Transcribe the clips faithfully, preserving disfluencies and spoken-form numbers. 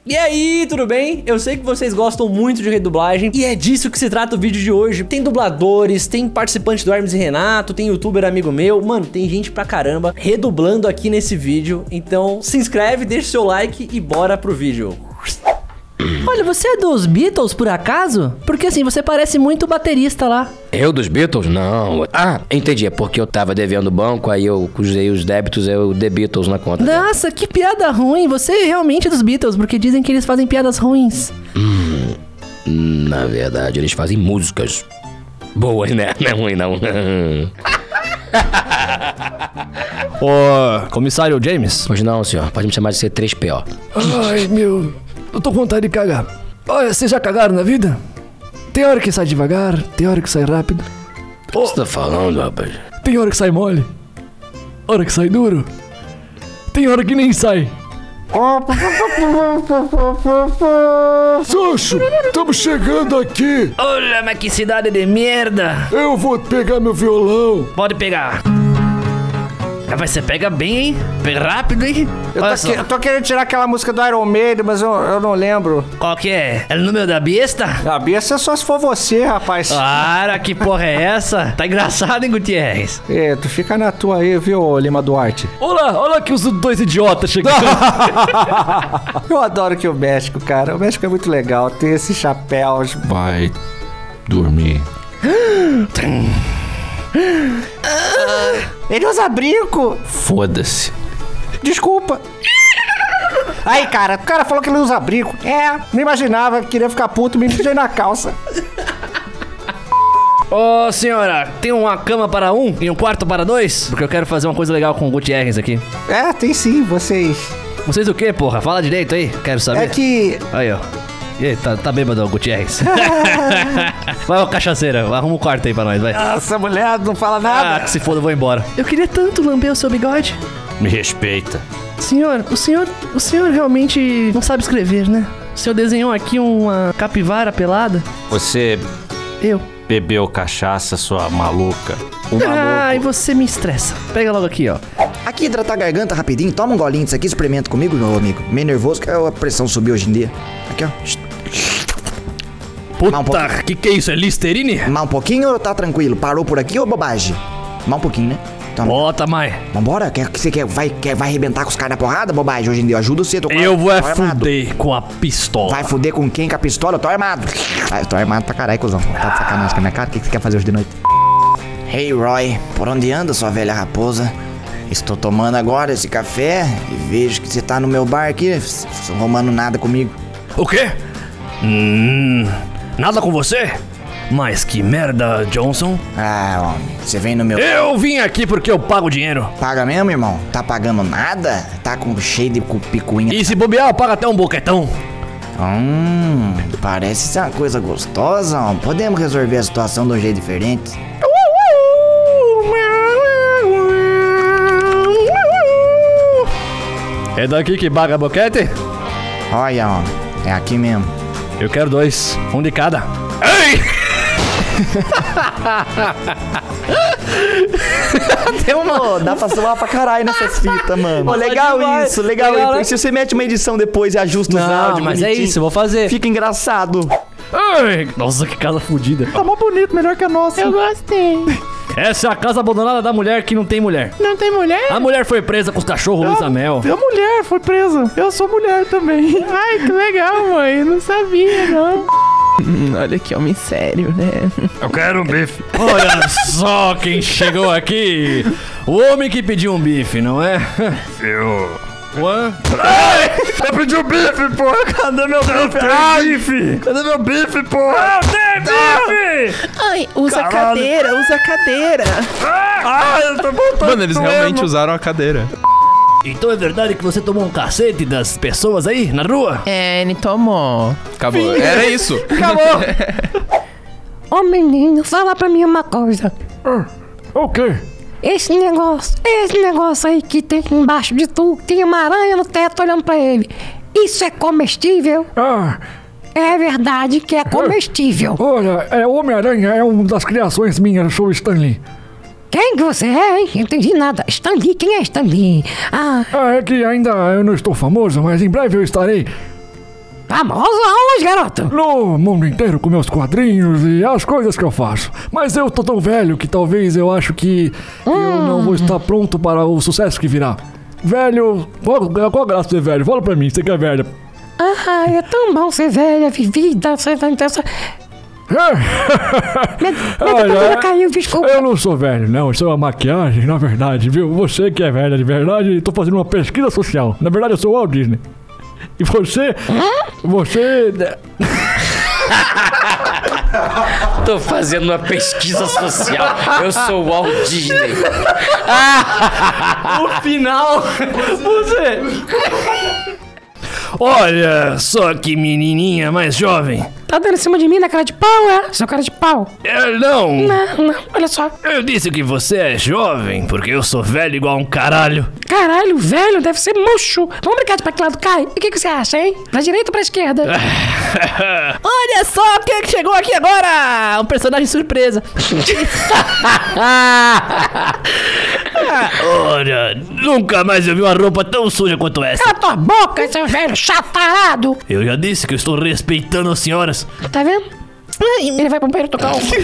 E aí, tudo bem? Eu sei que vocês gostam muito de redublagem e é disso que se trata o vídeo de hoje. Tem dubladores, tem participante do Hermes e Renato, tem youtuber amigo meu. Mano, tem gente pra caramba redublando aqui nesse vídeo. Então se inscreve, deixa o seu like e bora pro vídeo. Olha, você é dos Beatles, por acaso? Porque assim, você parece muito o baterista lá. Eu dos Beatles? Não. Ah, entendi. É porque eu tava devendo o banco, aí eu usei os débitos, eu dei Beatles na conta. Nossa, que piada ruim. Você realmente é dos Beatles, porque dizem que eles fazem piadas ruins. Hum, na verdade, eles fazem músicas boas, né? Não é ruim, não. Ô, comissário James? Pois não, senhor. Pode me chamar de C três P O. Ai, meu... Eu tô com vontade de cagar. Olha, vocês já cagaram na vida? Tem hora que sai devagar, tem hora que sai rápido. O que você tá falando, rapaz? Tem hora que sai mole, hora que sai duro. Tem hora que nem sai. Sancho, estamos chegando aqui. Olha, mas que cidade de merda. Eu vou pegar meu violão. Pode pegar. Rapaz, você pega bem, hein? Pega rápido, hein? Eu tô, que, eu tô querendo tirar aquela música do Iron Maiden, mas eu, eu não lembro. Qual que é? É o número da besta? A besta é só se for você, rapaz. Cara, que porra é essa? Tá engraçado, hein, Gutierrez? É, tu fica na tua aí, viu, Lima Duarte? Olá, olha aqui os dois idiotas chegando. Eu adoro que o México, cara. O México é muito legal. Tem esses chapéus. Vai dormir. Ele usa brinco. Foda-se. Desculpa. Aí, cara, o cara falou que ele usa brinco. É, não imaginava, queria ficar puto, me mijei na calça. Ô, senhora, tem uma cama para um e um quarto para dois? Porque eu quero fazer uma coisa legal com o Gutierrez aqui. É, tem sim, vocês. Vocês o quê, porra? Fala direito aí, quero saber. É que... Aí, ó. E aí, tá, tá bêbado, Gutierrez? Vai, ô cachaceira, arruma um quarto aí pra nós, vai. Nossa, mulher não fala nada. Ah, que se foda, eu vou embora. Eu queria tanto lamber o seu bigode. Me respeita. Senhor, o senhor, o senhor realmente não sabe escrever, né? O senhor desenhou aqui uma capivara pelada? Você Eu. bebeu cachaça, sua maluca. Um Ah, e você me estressa. Pega logo aqui, ó. Aqui, hidratar a garganta rapidinho. Toma um golinho disso aqui, experimenta comigo, meu amigo. Meio nervoso, que a pressão subiu hoje em dia. Aqui, ó. Mal um Puta, que que é isso? É Listerine? Mal um pouquinho ou tá tranquilo? Parou por aqui ou bobagem? Mal um pouquinho, né? Toma. Bota, mãe. Vambora? Quer, você quer, vai, quer, vai arrebentar com os caras na porrada? Bobagem, hoje em dia. Eu ajudo você, tô com Eu vou é tô armado. fuder com a pistola. Vai fuder com quem? Com a pistola? Eu tô armado. Vai, eu tô armado pra caralho, cuzão. Tá de sacanagem com a minha cara? O que, que você quer fazer hoje de noite? Hey, Roy. Por onde anda, sua velha raposa? Estou tomando agora esse café e vejo que você tá no meu bar aqui, não romando nada comigo. O quê? Hum, nada com você? Mas que merda, Johnson. Ah, homem, você vem no meu... Eu vim aqui porque eu pago dinheiro. Paga mesmo, irmão? Tá pagando nada? Tá com cheio de cu- picuinha? E se bobear, eu pago até um boquetão. Hum, parece ser uma coisa gostosa, homem. Podemos resolver a situação de um jeito diferente. É daqui que paga boquete? Olha, homem, é aqui mesmo. Eu quero dois, um de cada. Ei! Tem uma... Dá pra zoar pra caralho nessas fitas, mano. Pô, legal demais. isso, legal, Legal, isso. né? Se você mete uma edição depois e ajusta os Não, áudios mas é bonitinho, isso, eu vou fazer. fica engraçado. Ai, nossa, que casa fodida. Tá mó bonito, melhor que a nossa. Eu gostei. Essa é a casa abandonada da mulher que não tem mulher. Não tem mulher? A mulher foi presa com os cachorros Luísa Mel. A mulher foi presa. Eu sou mulher também. Ai, que legal, mãe. Não sabia, não. Olha que homem sério, né? Eu quero um bife. Olha só quem chegou aqui. O homem que pediu um bife, não é? Eu. What? Ai! Eu pedi um bife, porra! Cadê meu bife? Ai, bife! Cadê meu bife, porra? Não tem bife! Ai, usa a Caralho. cadeira, usa a cadeira. Ai, eu tô voltando. Mano, eles realmente usaram a cadeira. Então é verdade que você tomou um cacete das pessoas aí na rua? É, ele tomou. Acabou. Era isso. Acabou! Ô menino, fala pra mim uma coisa. O quê? Esse negócio, esse negócio aí que tem embaixo de tu, tem uma aranha no teto olhando pra ele. Isso é comestível? Ah, É verdade que é comestível. olha, é Homem-Aranha é uma das criações minhas, eu sou o Stanley. Quem que você é, hein? Não entendi nada. Stanley, quem é Stanley? Ah, Ah, é que ainda eu não estou famoso, mas em breve eu estarei. Famosas aulas, garoto. No mundo inteiro com meus quadrinhos e as coisas que eu faço. Mas eu tô tão velho que talvez eu acho que hum. eu não vou estar pronto para o sucesso que virá. Velho, qual, qual a graça de ser velho? Fala pra mim, você que é velha. Ah, é tão bom ser velha, vivida, ser intensa. Olha, caiu, desculpa. Eu não sou velho, não. Isso é uma maquiagem, na verdade, viu? Você que é velha de verdade, tô fazendo uma pesquisa social. Na verdade, eu sou o Walt Disney. E você... Hã? Você... Tô fazendo uma pesquisa social. Eu sou o Walt Disney. O final... Você... Olha só que menininha mais jovem. Tá dando em cima de mim na cara de pau, é? Seu cara de pau. É, não. Não, não, olha só. Eu disse que você é jovem, porque eu sou velho igual um caralho. Caralho, velho, deve ser murcho. Vamos brincar de pra que lado cai? E o que, que você acha, hein? Pra direita ou pra esquerda? Olha só quem é que chegou aqui agora! Um personagem surpresa. Olha, nunca mais eu vi uma roupa tão suja quanto essa. Cala tua boca, seu velho chatarado. Eu já disse que eu estou respeitando as senhoras. Tá vendo? Ele vai pro banheiro tocar uma.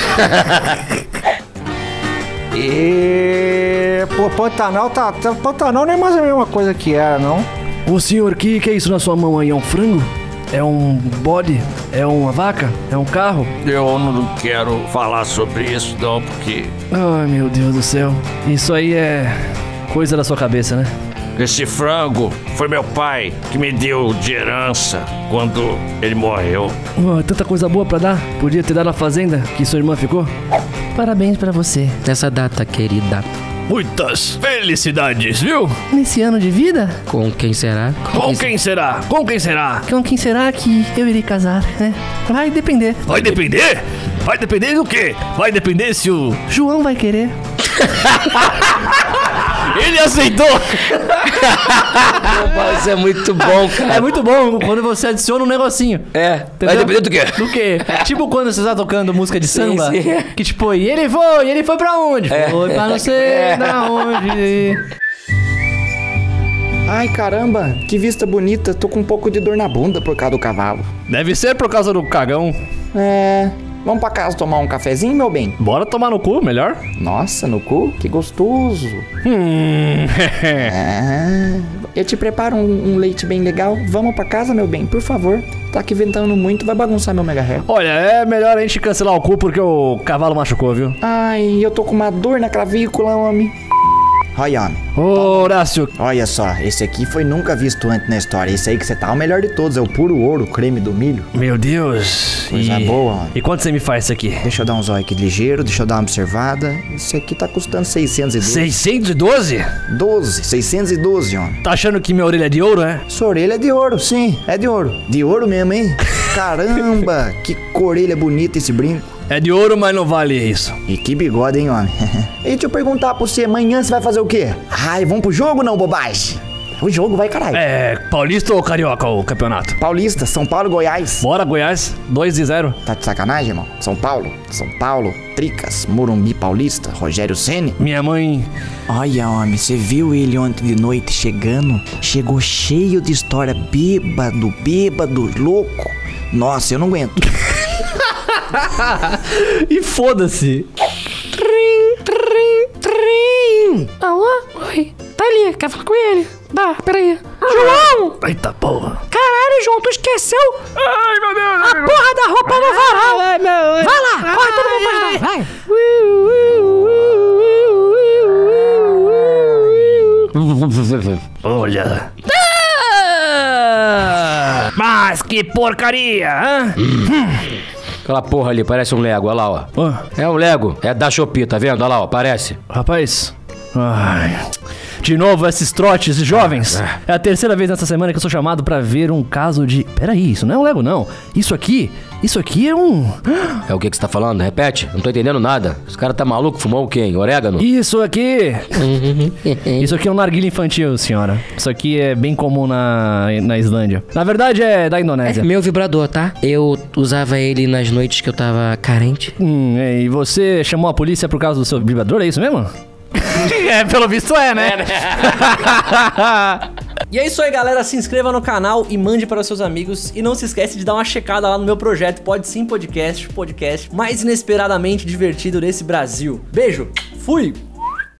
E... Pô, Pantanal tá, tá... Pantanal não é mais a mesma coisa que era, não? Ô senhor, que que é isso na sua mão aí? É um frango? É um bode? É uma vaca? É um carro? Eu não quero falar sobre isso não, porque... Ai, meu Deus do céu. Isso aí é coisa da sua cabeça, né? Esse frango foi meu pai que me deu de herança quando ele morreu. Oh, tanta coisa boa pra dar. Podia ter dado na fazenda que sua irmã ficou. Parabéns pra você. Nessa data, querida. Muitas felicidades, viu? Nesse ano de vida? Com quem será? Com, Com quem será? Com quem será? Com quem será que eu irei casar, né? Vai depender. Vai depender? Vai depender do quê? Vai depender se o... João vai querer. Ele aceitou! Isso é muito bom, cara. É muito bom quando você adiciona um negocinho. É. Entendeu? Vai depender do quê? Do quê? Tipo quando você tá tocando música de samba. Sim, sim. Que tipo, e ele foi, e ele foi pra onde? É. Foi pra não sei É. da onde. Ai, caramba, que vista bonita. Tô com um pouco de dor na bunda por causa do cavalo. Deve ser por causa do cagão. É... Vamos pra casa tomar um cafezinho, meu bem? Bora tomar no cu, melhor? Nossa, no cu? Que gostoso. Hum... Ah, eu te preparo um, um leite bem legal. Vamos pra casa, meu bem, por favor. Tá aqui ventando muito, vai bagunçar meu mega ré. Olha, é melhor a gente cancelar o cu porque o cavalo machucou, viu? Ai, eu tô com uma dor na clavícula, homem. Olha, homem. Ô, Horácio. Olha só, esse aqui foi nunca visto antes na história. Esse aí que você tá é o melhor de todos, é o puro ouro, o creme do milho. Meu Deus. Coisa e... boa, homem. E quanto você me faz isso aqui? Deixa eu dar um zóio aqui ligeiro, deixa eu dar uma observada. Esse aqui tá custando seiscentos e doze. seiscentos e doze? doze, seiscentos e doze, homem. Tá achando que minha orelha é de ouro, é? Sua orelha é de ouro, sim, é de ouro. De ouro mesmo, hein? Caramba, que orelha bonita esse brinco. É de ouro, mas não vale isso. E que bigode, hein, homem? E deixa eu perguntar pra você, amanhã você vai fazer o quê? Ai, vamos pro jogo não, bobagem? O jogo vai, caralho. É, Paulista ou Carioca o campeonato? Paulista, São Paulo, Goiás. Bora, Goiás, dois a zero. Tá de sacanagem, irmão? São Paulo, São Paulo, Tricas, Morumbi Paulista, Rogério Ceni. Minha mãe... Olha, homem, você viu ele ontem de noite chegando? Chegou cheio de história, bêbado, bêbado, louco. Nossa, eu não aguento. E foda-se. Trim, trim, trim. Alô? Oi. Tá ali, quer falar com ele? Dá, peraí. João! Eita porra. Caralho, João, tu esqueceu? Ai, meu Deus. A porra da roupa no varal. Vai lá, corre todo mundo pra ajudar. Vai. Olha... Ah, mas que porcaria, hã? Aquela porra ali, parece um Lego, olha lá, ó. Oh. É um Lego, é da Shopee, tá vendo? Olha lá, ó, parece. Rapaz... Ai... De novo, esses trotes jovens. É a terceira vez nessa semana que eu sou chamado pra ver um caso de... Peraí, isso não é um Lego, não. Isso aqui... Isso aqui é um... É o que que você tá falando? Repete. Não tô entendendo nada. Esse cara tá maluco? Fumou o quê? Hein? Orégano? Isso aqui... Isso aqui é um narguilé infantil, senhora. Isso aqui é bem comum na, na Islândia. Na verdade, é da Indonésia. É meu vibrador, tá? Eu usava ele nas noites que eu tava carente. Hum, e você chamou a polícia por causa do seu vibrador, é isso mesmo? É, pelo visto é, né? É, né? E é isso aí, galera. Se inscreva no canal e mande para os seus amigos. E não se esquece de dar uma checada lá no meu projeto Pode Sim Podcast, o podcast mais inesperadamente divertido desse Brasil. Beijo, fui!